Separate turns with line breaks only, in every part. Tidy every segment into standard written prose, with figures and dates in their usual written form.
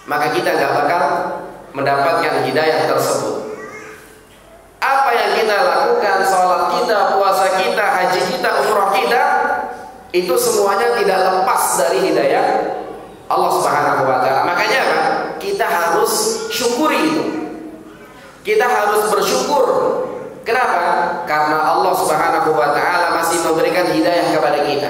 maka kita nggak bakal mendapatkan hidayah tersebut. Apa yang kita lakukan, sholat kita, puasa kita, haji kita, umrah kita, itu semuanya tidak lepas dari hidayah Allah Subhanahu wa Ta'ala. Makanya apa? Kita harus syukuri itu. Kita harus bersyukur. Kenapa? Karena Allah Subhanahu wa Ta'ala masih memberikan hidayah kepada kita.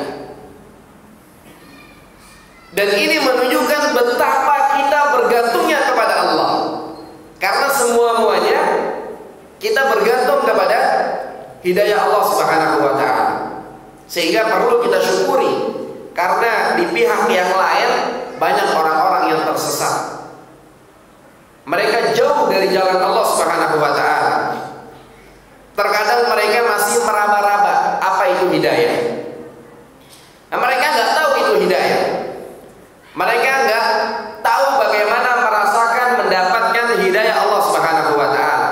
Dan ini menunjukkan betapa kita bergantungnya kepada Allah. Karena semua-muanya kita bergantung kepada hidayah Allah Subhanahu wa Ta'ala. Sehingga perlu kita syukuri. Karena di pihak yang lain banyak orang-orang yang tersesat. Mereka jauh dari jalan Allah Subhanahu wa Ta'ala. Terkadang mereka masih meraba-raba apa itu hidayah. Nah, mereka nggak tahu itu hidayah. Mereka nggak tahu bagaimana merasakan mendapatkan hidayah Allah Subhanahu wa Ta'ala.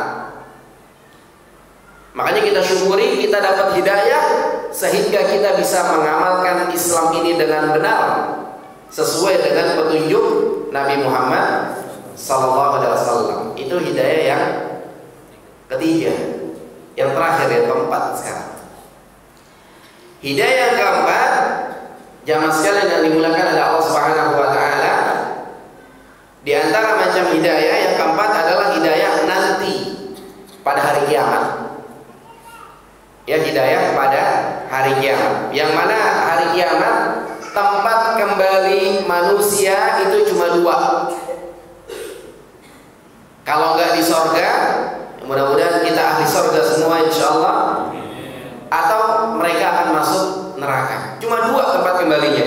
Makanya kita syukuri kita dapat hidayah sehingga kita bisa mengamalkan Islam ini dengan benar sesuai dengan petunjuk Nabi Muhammad sallallahu alaihi wasallam. Itu hidayah yang ketiga. Yang terakhir, yang keempat sekarang. Hidayah yang keempat, jamaah sekalian yang dimuliakan oleh Allah Subhanahu wa Ta'ala, di antara macam hidayah yang keempat adalah hidayah nanti pada hari kiamat. Ya, hidayah pada hari kiamat. Yang mana hari kiamat tempat kembali manusia itu cuma dua. Kalau nggak di sorga, mudah-mudahan kita ahli sorga semua insyaallah, atau mereka akan masuk neraka. Cuma dua tempat kembalinya.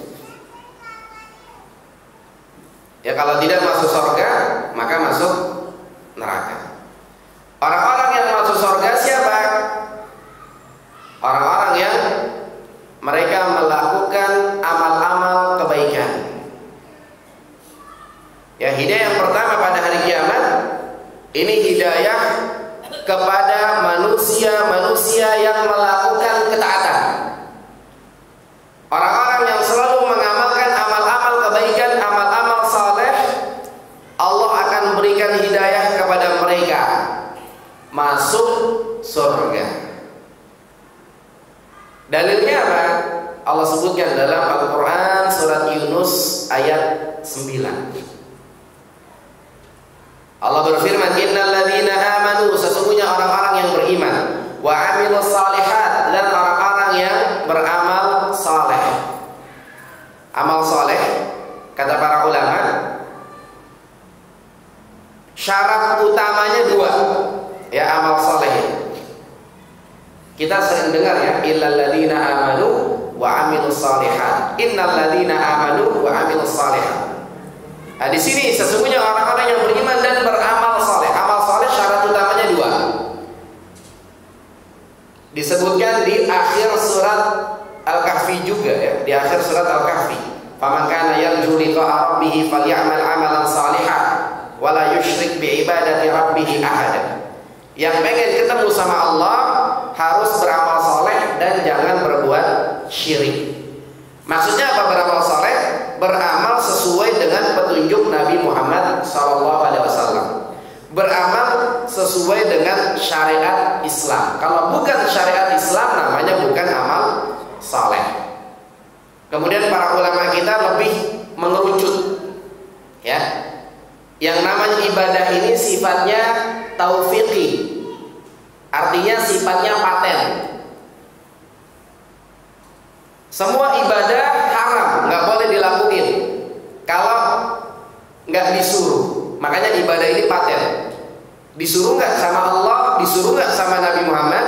Ya, kalau tidak masuk sorga, maka masuk neraka. Orang-orang yang masuk sorga siapa? Orang-orang yang mereka melakukan amal-amal kebaikan. Ya, hidayah yang pertama pada hari kiamat ini hidayah kepada manusia-manusia yang melakukan ketaatan. Orang-orang yang selalu mengamalkan amal-amal kebaikan, amal-amal saleh, Allah akan berikan hidayah kepada mereka masuk surga. Dalilnya apa? Allah sebutkan dalam Al-Quran surat Yunus ayat 9. Allah berfirman, innal ladzina amanu, sesungguhnya orang-orang yang beriman, wa amilus shalihat, dan orang-orang yang beramal saleh. Amal saleh, kata para ulama, syarat utamanya dua. Ya, amal saleh. Kita sering dengar ya, illal ladzina amanu wa amilus shalihat. Innal ladzina amanu wa amilus shalihat. Nah, di sini sesungguhnya orang-orang yang beriman dan beramal saleh. Amal saleh syarat utamanya dua. Disebutkan di akhir surat Al-Kahfi juga ya, di akhir surat Al-Kahfi. Faman kana yarju liqa'a rabbih falyamal 'amalan shalihan wa la yusyrik bi ibadati rabbih ahada. Yang pengen ketemu sama Allah harus beramal saleh dan jangan berbuat syirik. Maksudnya apa beramal saleh? Beramal sesuai dengan petunjuk Nabi Muhammad SAW. Beramal sesuai dengan syariat Islam. Kalau bukan syariat Islam, namanya bukan amal saleh. Kemudian para ulama kita lebih mengerucut, ya. Yang namanya ibadah ini sifatnya taufiqi, artinya sifatnya paten. Semua ibadah haram, nggak boleh dilakuin kalau nggak disuruh. Makanya ibadah ini paten. Disuruh nggak sama Allah, disuruh nggak sama Nabi Muhammad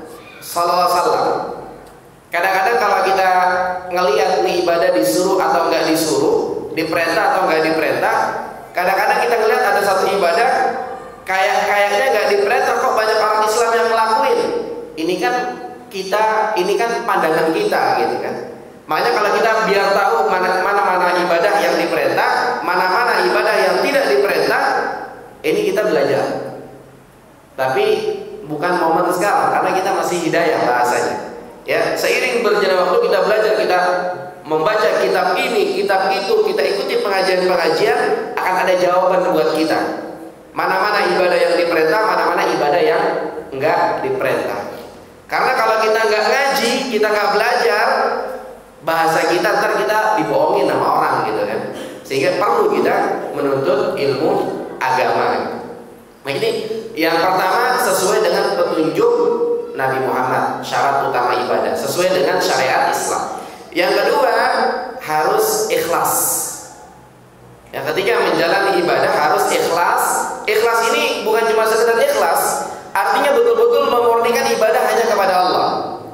SAW. Kadang-kadang kalau kita ngelihat nih ibadah disuruh atau nggak disuruh, diperintah atau nggak diperintah, kadang-kadang kita ngelihat ada satu ibadah kayaknya nggak diperintah, kok banyak orang Islam yang ngelakuin. Ini kan pandangan kita gitu kan. Makanya kalau kita biar tahu mana ibadah yang diperintah, mana ibadah yang tidak diperintah, ini kita belajar. Tapi bukan momen sekarang karena kita masih hidayah bahasanya. Ya, seiring berjalan waktu kita belajar, kita membaca kitab ini, kitab itu, kita ikuti pengajian-pengajian, akan ada jawaban buat kita. Mana-mana ibadah yang diperintah, mana-mana ibadah yang enggak diperintah. Karena kalau kita enggak ngaji, kita enggak belajar, bahasa kita ntar kita dibohongin sama orang gitu kan. Sehingga perlu kita menuntut ilmu agama. Nah ini yang pertama sesuai dengan petunjuk Nabi Muhammad, syarat utama ibadah sesuai dengan syariat Islam. Yang kedua harus ikhlas. Yang ketiga menjalani ibadah harus ikhlas. Ikhlas ini bukan cuma sekedar ikhlas, artinya betul-betul memurnikan ibadah hanya kepada Allah.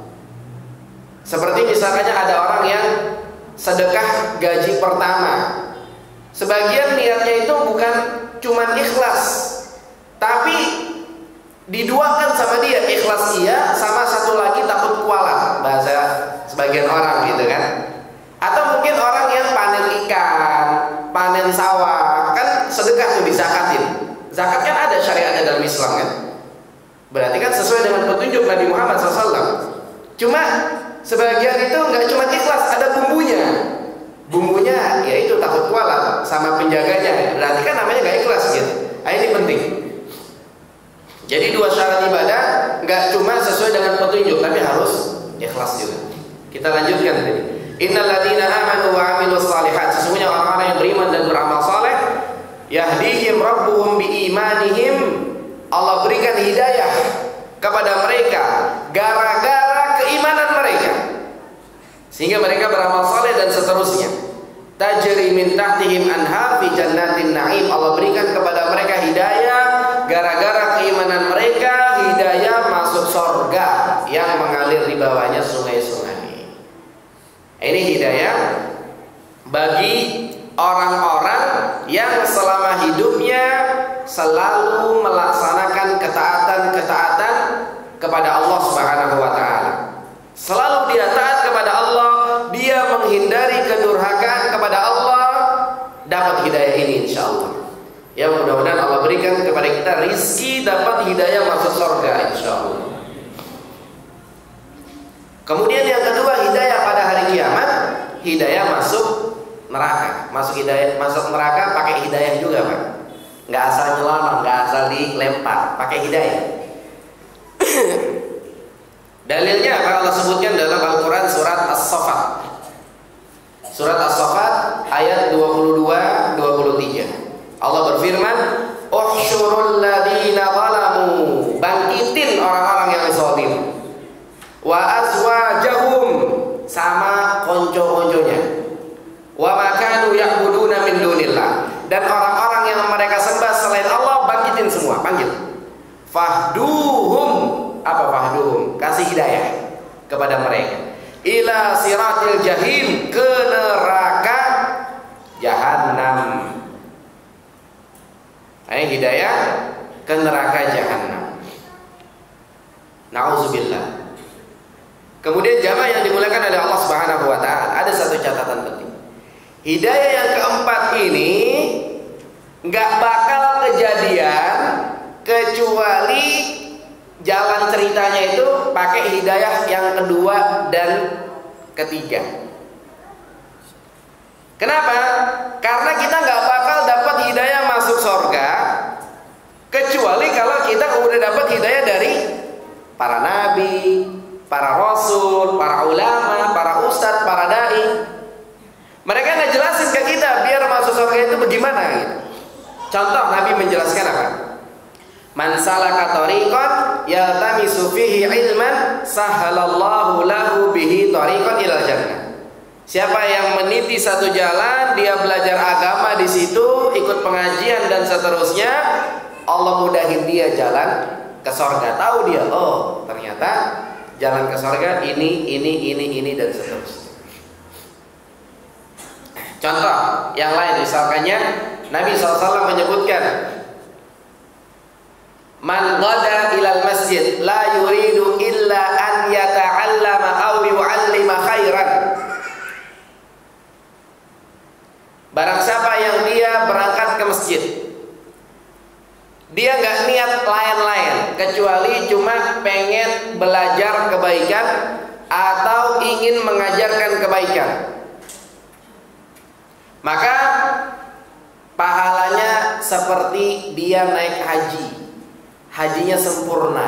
Seperti misalnya ada orang yang sedekah gaji pertama, sebagian niatnya itu bukan cuma ikhlas, tapi diduakan sama dia, ikhlas iya, sama satu lagi takut kualat, bahasa sebagian orang gitu kan. Atau mungkin orang yang panen ikan, panen sawah, kan sedekah tuh disakatin. Zakat kan ada syariatnya dalam Islam kan. Berarti kan sesuai dengan petunjuk Nabi Muhammad SAW. Cuma sebagian itu nggak cuma ikhlas, ada bumbunya. Bumbunya yaitu takut kualat sama penjaganya. Berarti kan namanya nggak ikhlas gitu. Nah, ini penting. Jadi dua syarat ibadah nggak cuma sesuai dengan petunjuk, tapi harus ikhlas juga. Kita lanjutkan tadi. Innal ladzina amanu wa 'amilus shalihat, sesungguhnya orang-orang yang beriman dan beramal saleh, yahdihim rabbuhum biimanihim, Allah berikan hidayah kepada mereka gara-gara keimanan mereka, sehingga mereka beramal saleh dan seterusnya. Tajri min tahtihim anhar fi jannatin na'im, Allah berikan kepada mereka hidayah gara-gara keimanan mereka, hidayah masuk surga yang mengalir di bawahnya sungai-sungai. Ini hidayah bagi orang-orang yang selama hidupnya selalu melaksanakan ketaatan-ketaatan kepada Allah Subhanahu wa taala. Selalu dia taat kepada Allah, dia menghindari kedurhakaan kepada Allah, dapat hidayah ini insyaallah. Ya mudah-mudahan Allah berikan kepada kita rizki dapat hidayah masuk surga insyaallah. Kemudian yang kedua, hidayah pada hari kiamat, hidayah masuk neraka. Masuk neraka pakai hidayah juga, Pak. Nggak asal nyelonong, nggak asal dilempar, pakai hidayah. Dalilnya apa? Allah sebutkan dalam Al-Quran surat As-Saffat. Surat As-Saffat ayat 22-23. Allah berfirman, "Uhsyurul ladzina zalamu", bangkitin orang-orang yang zalim. "Wa azwajahum", sama konco-konconya. "Wa makanu ya'buduna min dunillah", dan orang-orang yang mereka sembah selain Allah bangkitin semua, panggil. "Fahduhum", apa fahduhum? Kasih hidayah kepada mereka. "Ila siratil jahim", ke neraka jahanam. Ini hidayah ke neraka jahanam. Nauzubillah. Kemudian jamaah yang dimuliakan oleh Allah Subhanahu wa taala, ada satu catatan penting. Hidayah yang keempat ini nggak bakal kejadian kecuali jalan ceritanya itu pakai hidayah yang kedua dan ketiga. Kenapa? Karena kita nggak bakal dapat hidayah masuk surga kecuali kalau kita udah dapat hidayah dari para nabi, para rasul, para ulama, para ustadz, para dai. Mereka ngejelasin ke kita biar masuk surga itu bagaimana gitu. Contoh Nabi menjelaskan apa? "Man salaka tariqan yaltamisu fihi ilman sahhalallahu lahu bihi tariqan ilal jannah." Siapa yang meniti satu jalan, dia belajar agama di situ, ikut pengajian dan seterusnya, Allah mudahin dia jalan ke surga. Tahu dia, oh ternyata jalan ke surga ini dan seterusnya. Contoh yang lain, misalkannya Nabi SAW menyebutkan, "Man ghada ilal masjid la yuridu illa an yata'allama aw yu'allima khairan." Barang siapa yang dia berangkat ke masjid, dia nggak niat lain-lain kecuali cuma pengen belajar kebaikan atau ingin mengajarkan kebaikan, maka pahalanya seperti dia naik haji. Hajinya sempurna.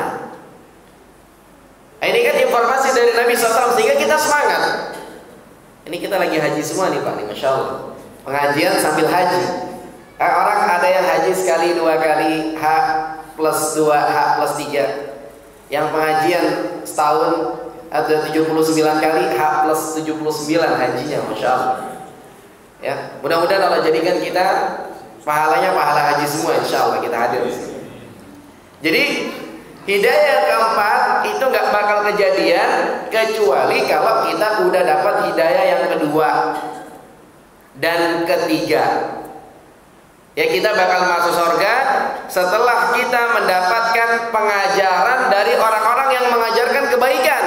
Ini kan informasi dari Nabi SAW, sehingga kita semangat. Ini kita lagi haji semua nih Pak, nih Masya Allah. Pengajian sambil haji. Orang ada yang haji sekali, 2 kali, H+2, H+3. Yang pengajian setahun ada 79 kali, H+79 hajinya, Masya Allah. Ya, mudah-mudahan Allah jadikan kita pahalanya pahala haji semua, insya Allah kita hadir. Jadi hidayah yang keempat itu nggak bakal kejadian kecuali kalau kita udah dapat hidayah yang kedua dan ketiga. Ya, kita bakal masuk surga setelah kita mendapatkan pengajaran dari orang-orang yang mengajarkan kebaikan,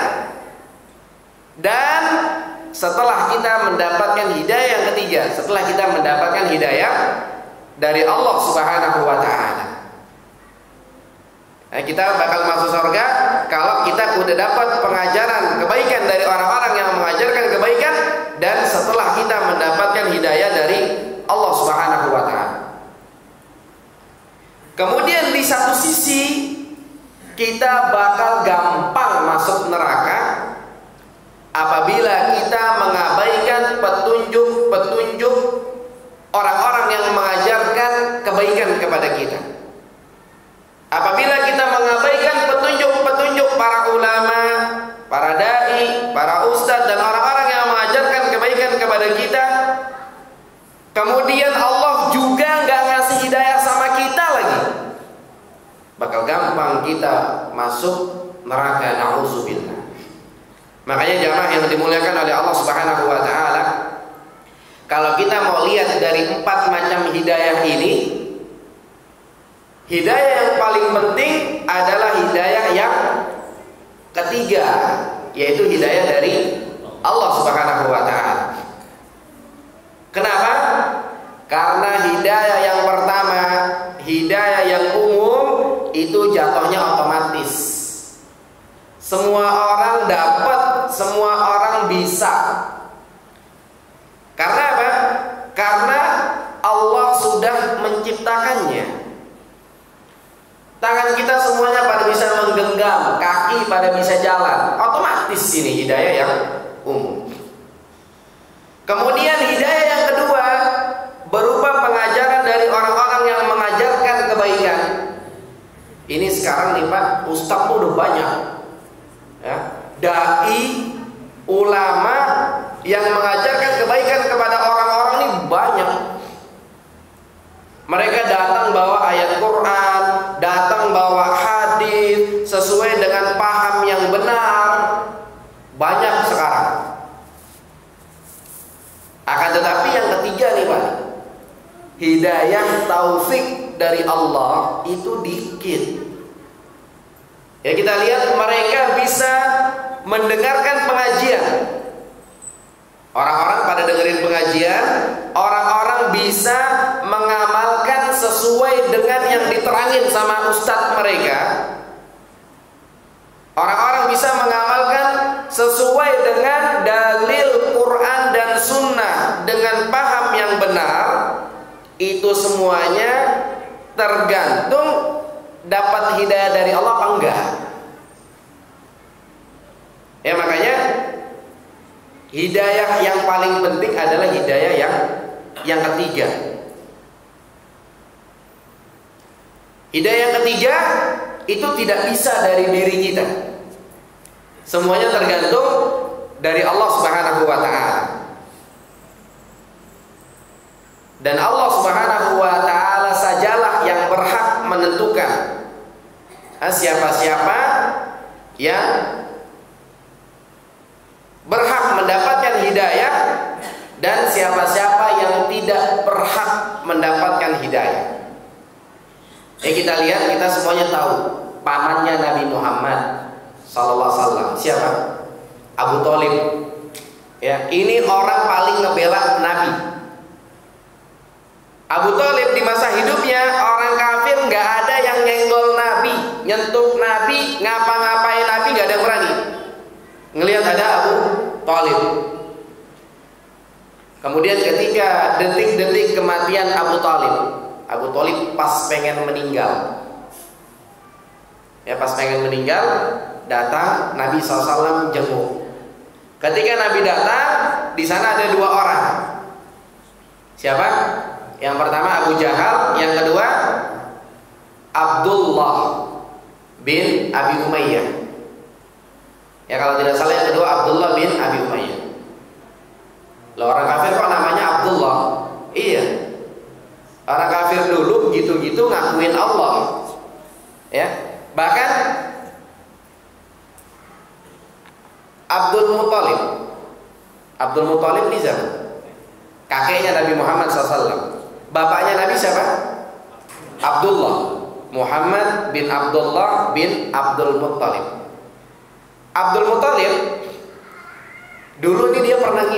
dan setelah kita mendapatkan hidayah yang ketiga, setelah kita mendapatkan hidayah dari Allah Subhanahu wa Ta'ala. Nah, kita bakal masuk surga kalau kita udah dapat pengajaran kebaikan dari orang-orang yang mengajarkan kebaikan, dan setelah kita mendapatkan hidayah dari Allah Subhanahu wa Ta'ala. Kemudian di satu sisi kita bakal gampang masuk neraka apabila kita mengabaikan petunjuk-petunjuk orang-orang yang mengajarkan kebaikan kepada kita. Apabila kita mengabaikan petunjuk-petunjuk para ulama, para dai, para ustadz, dan orang-orang yang mengajarkan kebaikan kepada kita, kemudian Allah juga nggak ngasih hidayah sama kita lagi, bakal gampang kita masuk neraka, na'udzubillah. Makanya jamaah yang dimuliakan oleh Allah Subhanahu wa Ta'ala, kalau kita mau lihat dari 4 macam hidayah ini, hidayah yang paling penting adalah hidayah yang ketiga, yaitu hidayah dari Allah Subhanahu wa Ta'ala. Kenapa? Karena hidayah yang pertama, hidayah yang umum, itu jatuhnya otomatis. Semua orang dapat, semua orang bisa. Karena apa? Karena Allah sudah menciptakannya. Tangan kita semuanya pada bisa menggenggam, kaki pada bisa jalan. Otomatis ini hidayah yang umum. Kemudian hidayah yang kedua berupa pengajaran dari orang-orang yang mengajarkan kebaikan. Ini sekarang nih Pak, ustadz udah banyak, ya, dai, ulama yang mengajarkan kebaikan kepada orang-orang ini banyak. Mereka datang bawa ayat Quran, datang bawa hadis sesuai dengan paham yang benar. Banyak sekarang. Akan tetapi yang ketiga nih Pak, hidayah taufik dari Allah itu dikit. Ya, kita lihat mereka bisa mendengarkan pengajian. Orang-orang pada dengerin pengajian, orang-orang bisa mengamalkan sesuai dengan yang diterangin sama ustadz mereka. Orang-orang bisa mengamalkan sesuai dengan dalil Quran dan Sunnah dengan paham yang benar. Itu semuanya tergantung dapat hidayah dari Allah apa enggak. Ya, makanya hidayah yang paling penting adalah hidayah yang ketiga. Hidayah yang ketiga itu tidak bisa dari diri kita. Semuanya tergantung dari Allah Subhanahu wa Ta'ala. Dan Allah Subhanahu wa Ta'ala sajalah yang berhak menentukan siapa-siapa yang berhak mendapatkan hidayah dan siapa-siapa yang tidak berhak mendapatkan hidayah. Ya, kita lihat, kita semuanya tahu pamannya Nabi Muhammad sallallahu alaihi wasallam siapa? Abu Thalib. Ya, ini orang paling ngebela Nabi. Abu Thalib di masa hidupnya orang kafir nggak ada yang nyenggol Nabi, nyentuh Nabi, ngapa-ngapain Nabi nggak ada yang berani. Ngelihat ada Abu Thalib. Kemudian ketika detik-detik kematian Abu Thalib, Abu Thalib pas pengen meninggal. Ya, pas pengen meninggal, datang Nabi SAW jenguk. Ketika Nabi datang, di sana ada dua orang. Siapa? Yang pertama Abu Jahal, yang kedua Abdullah bin Abi Umayyah. Ya, kalau tidak salah yang kedua Abdullah bin Abi Umayyah. Loh, orang kafir kok namanya Abdullah? Iya. Orang kafir dulu gitu-gitu ngakuin Allah. Ya. Bahkan Abdul Muthalib ini siapa? Kakeknya Nabi Muhammad SAW. Bapaknya Nabi siapa? Abdullah. Muhammad bin Abdullah bin Abdul Muthalib. Abdul Muthalib dulu ini dia pernah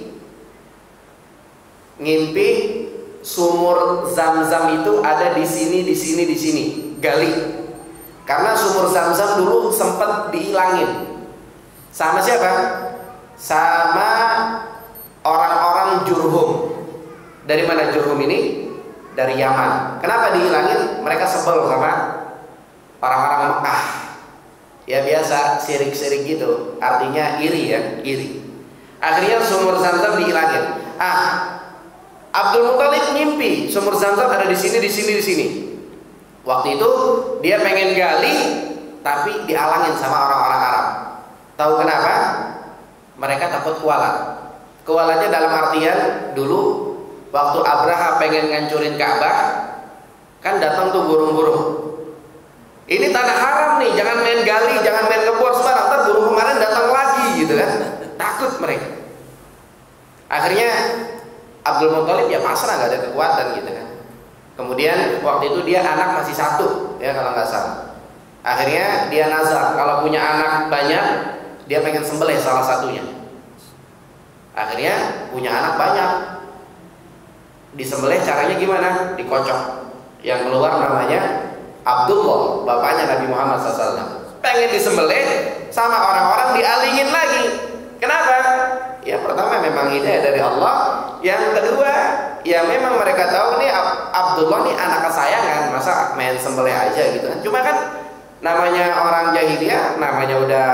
ngimpi sumur Zam-Zam itu ada di sini, gali. Karena sumur Zam-Zam dulu sempat dihilangin. Sama siapa? Sama orang-orang Jurhum. Dari mana Jurhum ini? Dari Yaman. Kenapa dihilangin? Mereka sebel sama orang-orang Mekah. Ya biasa, sirik-sirik gitu. Artinya iri ya, iri. Akhirnya sumur Zam-Zam dihilangin. Abdul Muthalib ngimpi sumur Zam-Zam ada di sini. Waktu itu dia pengen gali, tapi dialangin sama orang-orang Arab. Tahu kenapa? Mereka takut kualat. Kualatnya dalam artian dulu waktu Abraha pengen ngancurin Ka'bah, kan datang tuh burung-burung. Ini tanah haram nih, jangan main gali, jangan main ngebor sembarang. Ntar burung kemarin datang lagi gitu kan. Takut mereka. Akhirnya Abdul Muthalib ya pasrah, nggak ada kekuatan gitu kan. Kemudian waktu itu dia anak masih satu ya kalau nggak salah. Akhirnya dia nazar kalau punya anak banyak dia pengen sembelih salah satunya. Akhirnya punya anak banyak, disembelih caranya gimana? Dikocok. Yang keluar namanya Abdullah, bapaknya Nabi Muhammad SAW. Pengen disembelih sama orang-orang dialingin lagi. Kenapa? Ya pertama memang hidayah dari Allah. Yang kedua ya memang mereka tahu nih Abdullah nih anak kesayangan, masa main sembelih aja gitu kan. Cuma kan namanya orang jahiliyah, namanya udah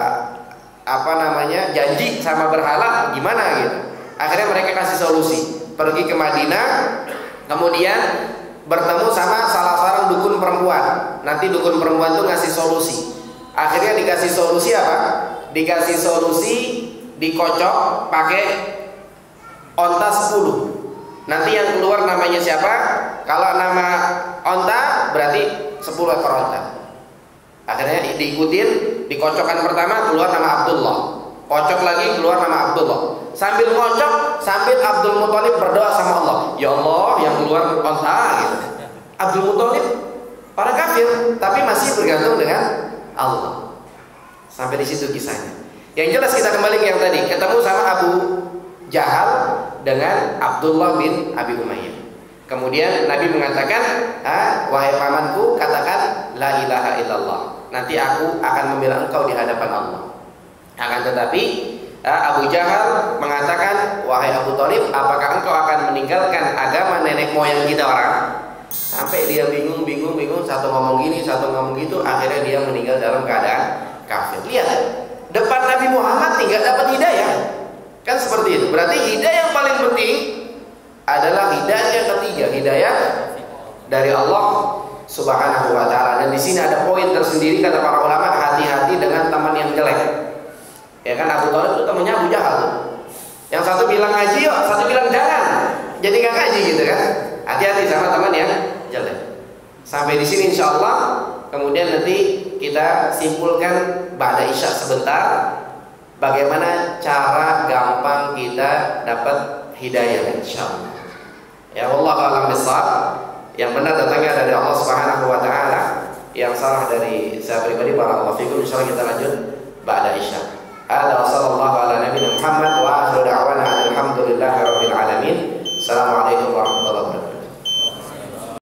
janji sama berhala gimana gitu. Akhirnya mereka kasih solusi, pergi ke Madinah, kemudian bertemu sama salah seorang dukun perempuan. Nanti dukun perempuan tuh ngasih solusi. Akhirnya dikasih solusi apa? Dikasih solusi dikocok pakai onta 10. Nanti yang keluar namanya siapa? Kalau nama onta berarti 10 ekor onta. Akhirnya diikutin, dikocokkan pertama keluar nama Abdullah. Kocok lagi keluar nama Abdullah. Sambil ngocok, sambil Abdul Muthalib berdoa sama Allah. Ya Allah, yang keluar onta gitu. Abdul Muthalib orang kafir tapi masih bergantung dengan Allah. Sampai di situ kisahnya. Yang jelas kita kembali ke yang tadi, ketemu sama Abu Jahal dengan Abdullah bin Abi Umayyah. Kemudian Nabi mengatakan, wahai pamanku, katakan la ilaha illallah. Nanti aku akan membela engkau di hadapan Allah. Akan tetapi Abu Jahal mengatakan, wahai Abu Thalib, apakah engkau akan meninggalkan agama nenek moyang kita orang? Sampai dia bingung, satu ngomong gini, satu ngomong gitu, akhirnya dia meninggal dalam keadaan kafir. Lihat, depan Nabi Muhammad tinggal dapat hidayah. Kan seperti itu. Berarti hidayah yang paling penting adalah hidayah yang ketiga, hidayah dari Allah Subhanahu wa taala. Dan di sini ada poin tersendiri kata para ulama, hati-hati dengan teman yang jelek. Ya kan, Abu Thalib itu temannya Abu Jahal tuh. Yang satu bilang ngaji yuk, satu bilang jangan. Jadi nggak ngaji gitu kan. Hati-hati sama teman yang jelek. Sampai di sini insya Allah. Kemudian nanti kita simpulkan ba'da isya sebentar, bagaimana cara gampang kita dapat hidayah insyaallah. Ya Allah a'lam bishawab. Yang benar datangnya dari Allah Subhanahu wa taala, yang salah dari saya pribadi. Barakallahu fikum. Insyaallah kita lanjut ba'da isya. Ada sallallahu ala nabiyina Muhammad wa akhiru da'wana alhamdulillahi rabbil alamin. Assalamualaikum warahmatullahi wabarakatuh.